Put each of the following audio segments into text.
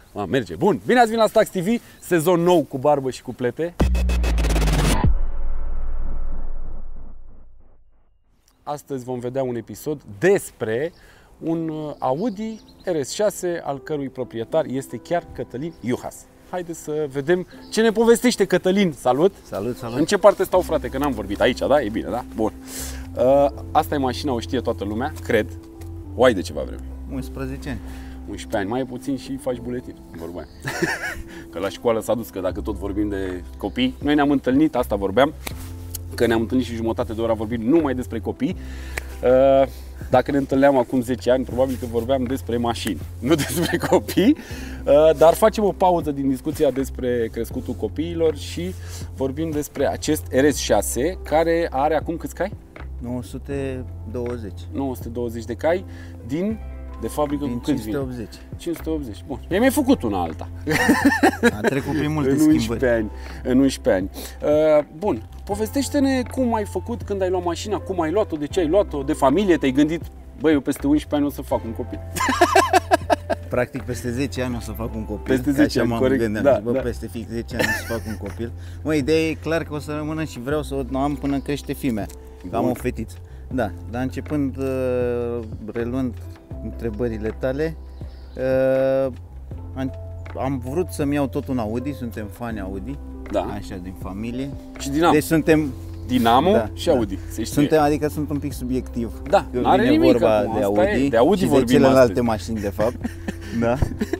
Merge. Bun, bine ați venit la Stax TV, sezon nou cu barbă și cu plete. Astăzi vom vedea un episod despre un Audi RS6 al cărui proprietar este chiar Cătălin Iuhas. Haideți să vedem ce ne povestește Cătălin. Salut! Salut, salut! În ce parte stau, frate? Că n-am vorbit aici, da? E bine, da? Bun. Asta e mașina, o știe toată lumea, cred. O ai de ceva vreme. 11 ani. 11 ani, mai e puțin și faci buletin, vorba aia. Că la școală s-a dus, că dacă tot vorbim de copii, noi ne-am întâlnit, asta vorbeam, că ne-am întâlnit și jumătate de oră, vorbim numai despre copii. Dacă ne întâlneam acum 10 ani, probabil că vorbeam despre mașini, nu despre copii. Dar facem o pauză din discuția despre crescutul copiilor și vorbim despre acest RS6, care are acum câți cai? 920. 920 de cai de fabrică din cu câți 580. vine? 580. Bun. I-ai mai făcut una alta. A trecut prin multe în schimbări. 11 ani. În 11 ani. Bun. Povestește-ne cum ai făcut când ai luat mașina, cum ai luat-o, de ce ai luat-o, de familie, te-ai gândit, băi, eu peste 11 ani o să fac un copil. Practic peste 10 ani o să fac un copil. Peste 10 ani, corect. Gândeam, peste fix 10 ani o să fac un copil. Mă, ideea e clar că o să rămână și vreau să o am până crește fimea. Am o fetiță. Da, dar începând, reluând întrebările tale, am vrut să-mi iau tot un Audi, suntem fani Audi, da. Așa, din familie. Și Dinamo. Deci suntem Dinamo și Audi. Adică sunt un pic subiectiv. Da, n-are nimic vorba acum, de asta Audi, e. De Audi și vorbim de celelalte astăzi. mașini, de fapt. Da.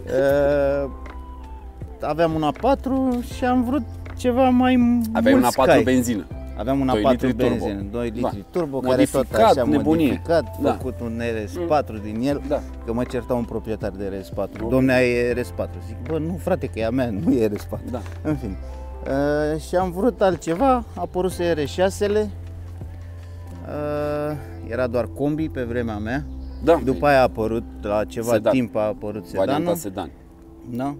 Aveam un A4 și am vrut ceva mai Aveai un A4 benzină. Aveam un A4 benzină, 2 litri turbo, care tot așa modificat, făcut un RS4 din el, că mă certa un proprietar de RS4. Dom'le, ai RS4. Zic, bă, nu frate, că e a mea, nu e RS4. Da. În fine. Și am vrut altceva, a apărut RS6-le, era doar combi pe vremea mea. Da. După aia a apărut, la ceva timp a apărut sedanul. Varianta sedan. Da.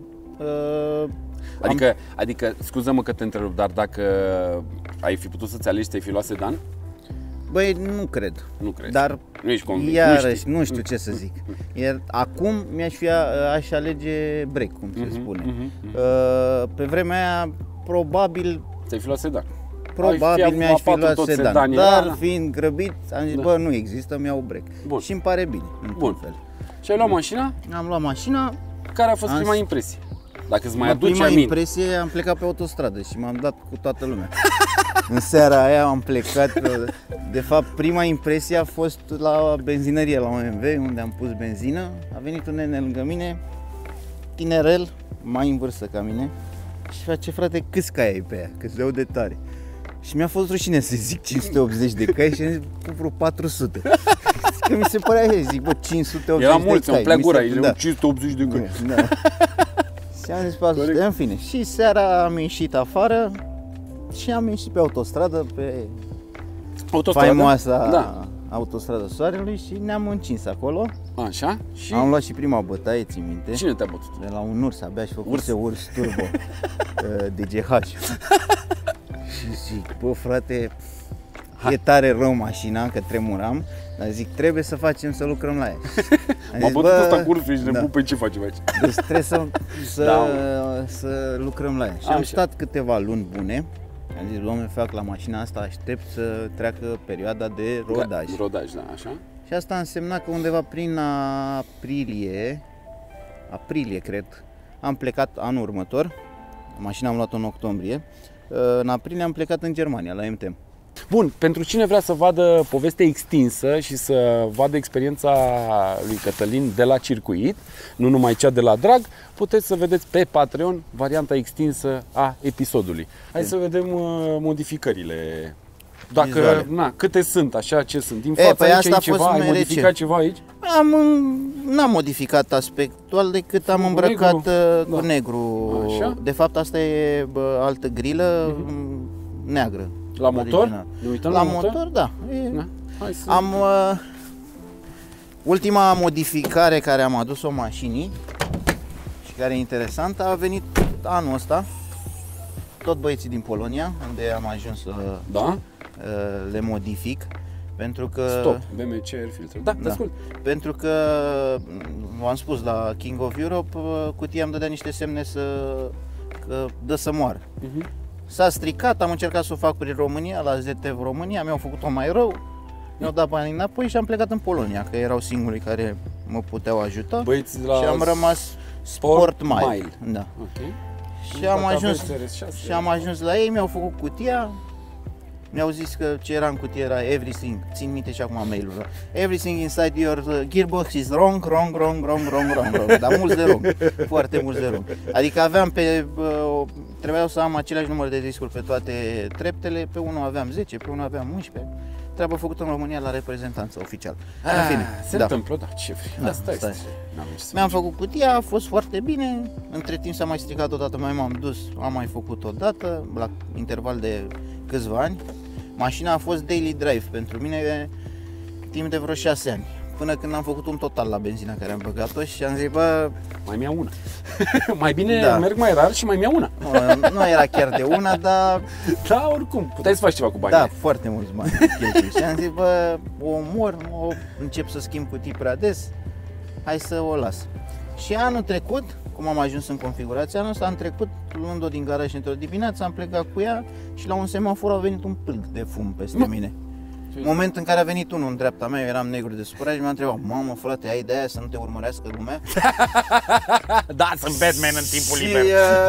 Adică, scuză-mă că te întrerup, dar dacă ai fi putut să-ți alegi, te-ai fi luat sedan? Băi, nu cred. Nu cred. Dar nu ești convins. Iarăși, nu știu ce să zic. Iar acum aș alege break, cum se spune. Pe vremea aia, probabil ți-ai fi luat sedan. Probabil mi-aș fi luat sedan. Dar fiind grăbit, am zis, bă, nu există, mi-au break. Bun. Și îmi pare bine, într-un fel. Și ai luat mașina? Am luat mașina. Care a fost prima impresie? Dacă îți mai aduci prima aminte. Impresie, am plecat pe autostradă și m-am dat cu toată lumea. În seara aia am plecat. De fapt, prima impresie a fost la benzinărie, la OMV, unde am pus benzină. A venit un nene lângă mine, tinerel, mai în vârstă ca mine, și face, frate, câți cai ai pe ea, că-ți dau de tare. Și mi-a fost rușine să zic 580 de cai și am zis, cu vreo 400. Că mi se părea așa, zic, bă, 580 de cai. Era mulți, îmi plec gura, da. 580 de cai. Da. Și am zis 400, în fine. Și seara am ieșit afară și am ieșit pe autostradă, pe faimoasa autostradă Soarelui și ne-am încins acolo. Așa? Și am luat și prima bătaie, ții minte? Cine te-a bătut? De la un urs, abia și făcuse urs turbo DGH. Și zic, bă, frate, e tare rău mașina, că tremuram, dar zic, trebuie să facem, să lucrăm la ea. M-a bătut ăsta cu ursul și ne pe ce facem aici? Deci trebuie să lucrăm la ea. Și am stat câteva luni bune. Am zis, dom'le, fac la mașina asta, aștept să treacă perioada de rodaj. Rodaj, da, așa. Și asta însemna că undeva prin aprilie, cred, am plecat anul următor. Mașina am luat-o în octombrie. În aprilie am plecat în Germania, la MTM. Bun, pentru cine vrea să vadă povestea extinsă și să vadă experiența lui Cătălin de la circuit, nu numai cea de la drag, puteți să vedeți pe Patreon varianta extinsă a episodului. Hai să vedem modificările. Dacă, câte sunt, așa, ce sunt? Din fața aici ai ceva, ai modificat ceva aici? N-am modificat aspectual decât am îmbrăcat cu negru. Așa? De fapt, asta e altă grilă neagră. La motor? Ne uităm la motor? Da. Hai să... Ultima modificare care am adus-o mașinii și care e interesantă a venit anul ăsta. Tot băieții din Polonia, unde am ajuns să le modific. Pentru că... Stop, BMC Air Filter. Da, te ascult. Pentru că, v-am spus, la King of Europe, cutia îmi dădea niște semne că dă să moară. S-a stricat, am încercat să o fac prin România, la ZTV România, mi-au făcut-o mai rău, mi-au dat banii înapoi și am plecat în Polonia, că erau singurii care mă puteau ajuta. Băieți la și am rămas Sport Mile. Da. Okay. Și am ajuns la ei, mi-au făcut cutia. Mi-au zis că ce era în cutie era everything, țin minte și acum mail-ul. Everything inside your gearbox is wrong, dar mulți de wrong, foarte mulți de wrong. Adică aveam trebuiau să am același număr de discuri pe toate treptele, pe unul aveam 10, pe unul aveam 11. Treabă făcută în România la reprezentanță oficial. În fine, se întâmplă, da, ce vrei. Asta este. Mi-am făcut cutia, a fost foarte bine. Între timp s-a mai stricat odată, mai m-am dus, am mai făcut odată, la interval de câțiva ani. Mașina a fost daily drive pentru mine timp de vreo 6 ani. Până când am făcut un total la benzina care am băgat-o și am zis, bă... Mai mi-a una. Mai bine merg mai rar și mai mi-a una. Nu era chiar de una, dar... Da, oricum, puteai să faci ceva cu banii. Da, foarte mulți bani. Și am zis, bă, o omor, încep să schimb cutii prea des, hai să o las. Și anul trecut, cum am ajuns în configurația anul ăsta, am trecut luând-o din garaj într-o dimineață, am plecat cu ea și la un semafor a venit un pâlc de fum peste mine. În momentul în care a venit unul în dreapta mea, eu eram negru de supărare și m-a întrebat, mamă, frate, ai ideea să nu te urmărească lumea? Da, sunt Batman în timpul liber.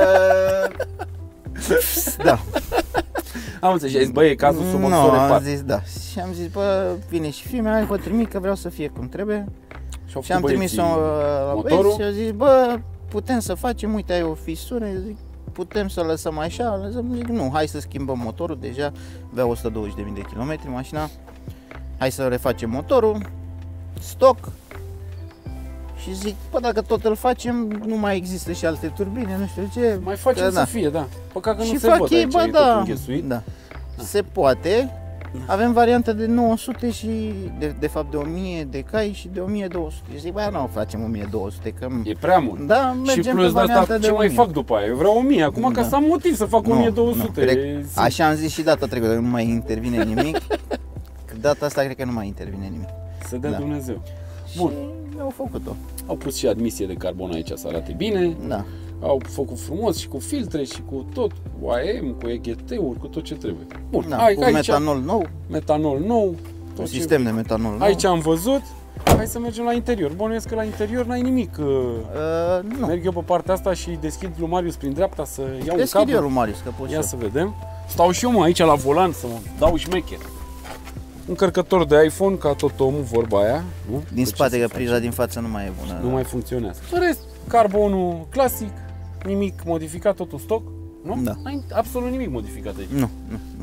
Da. Am înțeles, ai zis, băi, e cazul să mă repar. Am zis, da. Și am zis, bă, vine și fii mea, hai vă trimit că vreau să fie cum trebuie. Și am trimis-o la băieți și a zis, bă, putem să facem, uite, ai o fisură, zic, putem să lăsăm așa, zic, nu, hai să schimbăm motorul, deja avea 120.000 de kilometri mașina, hai să refacem motorul, stoc. Și zic, bă, dacă tot îl facem, nu mai există și alte turbine, nu știu ce. Mai facem să fie, da. Păcat că nu se văd aici, bă, da. Se poate. Avem variante de 900 și de fapt de 1000 de cai și de 1200. Zic, bă, nu facem 1200 că e prea mult. Da, mergem și plus pe varianta de ce 1000. Mai fac după aia? Eu vreau 1000 acum ca să am motiv să fac 1200. Așa am zis și data trecută, nu mai intervine nimic. Data asta cred că nu mai intervine nimic. Să dea Dumnezeu. Bun. Și au făcut-o. Au pus și admisie de carbon aici să arate bine. Da. Au făcut frumos și cu filtre și cu tot, cu AM, cu EGT-uri, cu tot ce trebuie. Bun, da, cu aici, metanol nou. Metanol nou. Un sistem de metanol nou. Aici am văzut. Hai să mergem la interior. Bănuiesc că la interior n-ai nimic. Nu. Merg eu pe partea asta și deschid lui Marius prin dreapta să iau un cablu. Deschid eu lui Marius, că pot. Ia să vedem. Stau și eu, mă, aici la volan să mă dau șmecher. Un încărcător de iPhone, ca tot omul, vorba aia. Nu? Din spate, că priza din față nu mai e bună. Nu mai funcționează. În rest, carbonul clasic, nimic modificat, totul stock, nu? Da. N-ai absolut nimic modificat aici. Nu.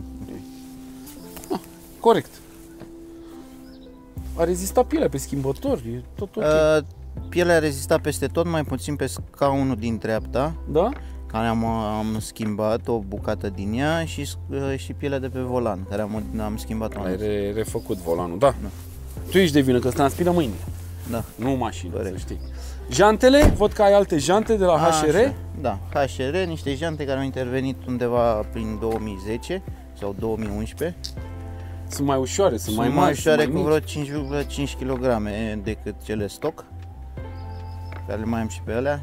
Corect. A rezistat pielea pe schimbător, e tot ok. Pielea a rezistat peste tot, mai puțin pe scaunul din dreapta. Da? Care am schimbat o bucată din ea și pielea de pe volan, care am schimbat-o. Ai refăcut volanul, da. Tu ești de vină, că îți transpiră mâinile. Da. Nu mașină, să știi. Jantele, văd că ai alte jante de la HR. Așa. Da, HR, niște jante care au intervenit undeva prin 2010 sau 2011. Sunt mai ușoare, sunt mai mari, mai ușoare sunt cu mai vreo 5,5 kg decât cele stock, care le mai am și pe alea.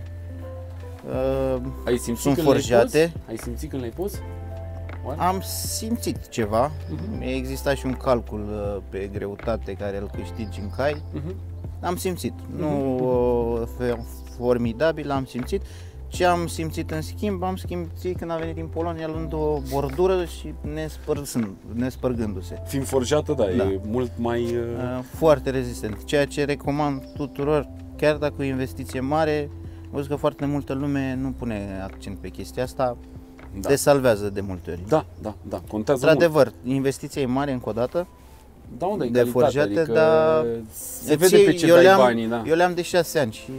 Ai simțit sunt când forjate. Ai simțit când le-ai pus? Oare? Am simțit ceva. Exista și un calcul pe greutate care îl câștigi în cai. Am simțit. Nu formidabil, am simțit. Ce am simțit în schimb, am simțit când am venit din Polonia luând o bordură și nespărgându-se. Fiind forjată, da, e mult mai... Foarte rezistent. Ceea ce recomand tuturor, chiar dacă e o investiție mare, văd că foarte multă lume nu pune accent pe chestia asta, te salvează de multe ori. Da, contează într-adevăr, investiția e mare încă o dată, da, unde de forjate, adică dar se vede pe ce dai banii, da. Eu le-am de 6 ani și...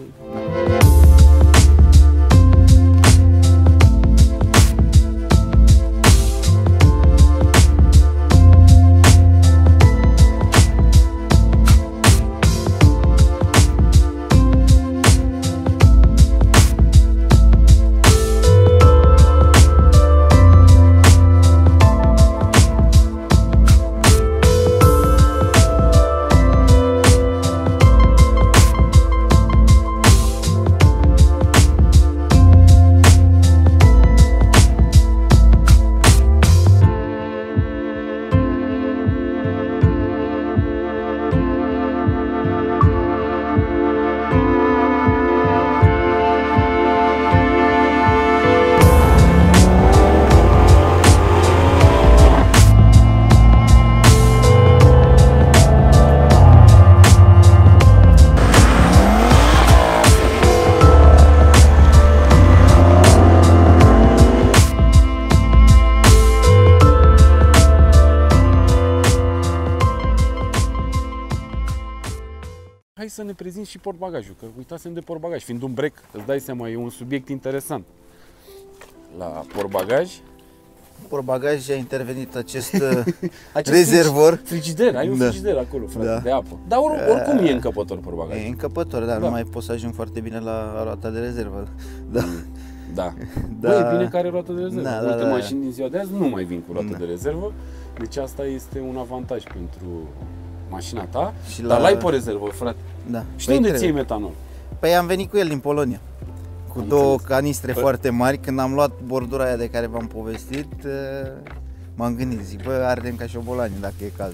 să ne prezinți și portbagajul, că uitasem de portbagaj. Fiind un break, îți dai seama, e un subiect interesant. La portbagaj, Portbagaj a intervenit acest rezervor. Frigider, ai un frigider acolo, frate, de apă. Dar oricum e încăpător portbagaj. E încăpător, dar nu mai poți să ajungi foarte bine la roata de rezervă. Da. Da. Bă, e bine că are roată de rezervă. Multe mașini din ziua de azi nu mai vin cu roată de rezervă. Deci asta este un avantaj pentru mașina ta. Dar l-ai pe rezervă, frate. Da. Și de unde ți iei metanol? Păi am venit cu el din Polonia. Cu două canistre foarte mari. Când am luat bordura aia de care v-am povestit, m-am gândit, zic, bă, ardem ca șobolani dacă e cazul.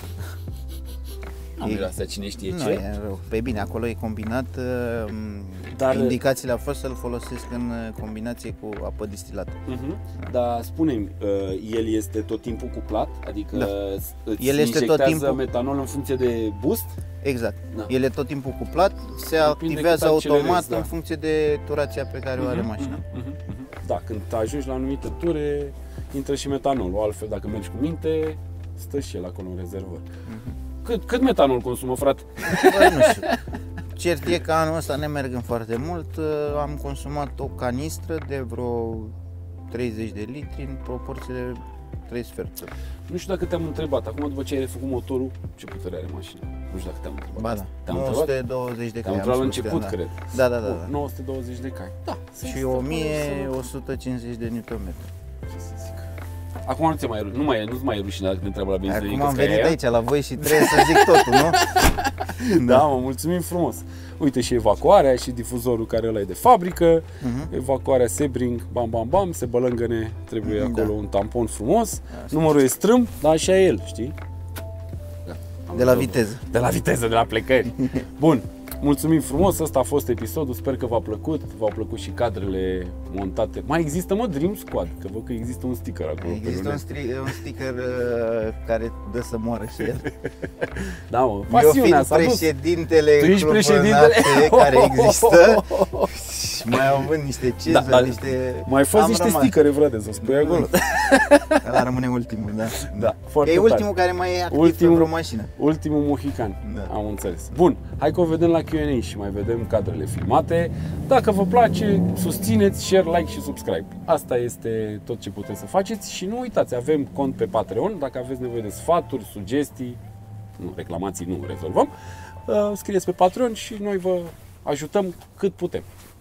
Am vrea să cine știe ce? Nu e rău. Păi bine, acolo e combinat, dar indicațiile au fost să-l folosesc în combinație cu apă distilată. Dar spune-mi, el este tot timpul cuplat? Adică îți el este tot timpul metanol în funcție de boost? Exact. Da. El e tot timpul cuplat, se activează automat în funcție de turația pe care o are mașina. Da, când ajungi la anumite ture, intră și metanolul. Altfel, dacă mergi cu minte, stă și el acolo în rezervor. Cât metanol consumă, frate? Bă, nu știu. Cert e că anul ăsta ne mergând foarte mult. Am consumat o canistră de vreo 30 de litri în proporție de 3 sferturi. Nu știu dacă te-am întrebat, acum după ce ai refăcut motorul, ce putere are mașina? Nu știu dacă te-am întrebat. Ba da, 920 de cai. Te-am întrebat la început, cred. Da. 920 de cai. Da. Și 1150 de Nm. Ce să zic. Acum nu-ți mai e rușine dacă te întreabă la benzinărie. Acum am venit aici la voi și trebuie să zic totul, nu? Da, mă, mulțumim frumos. Uite și evacuarea și difuzorul care ăla e de fabrică. Evacuarea Sebring, bam, bam, bam, se bălângăne, trebuie acolo un tampon frumos. Numărul e strâmb, dar așa e el, știi? Da, de la viteză. De la viteză, de la plecări. Bun. Mulțumim frumos, ăsta a fost episodul, sper că v-a plăcut și cadrele montate. Mai există, mă, Dream Squad, că văd că există un sticker acolo. Există un sticker care dă să moară și el. Da, mă, pasiunea s-a dus. Președintele Clubului care există. Mai au avut niște cezuri, niște... Mai fost niște stickere, frate, să spui acolo. Ăla rămâne ultimul, da. Foarte e ultimul care mai e activ pe vreo mașină. Ultimul mohican, am înțeles. Bun, hai că o vedem la Q&A și mai vedem cadrele filmate. Dacă vă place, susțineți, share, like și subscribe. Asta este tot ce puteți să faceți și nu uitați, avem cont pe Patreon, dacă aveți nevoie de sfaturi, sugestii, reclamații nu rezolvăm, scrieți pe Patreon și noi vă ajutăm cât putem.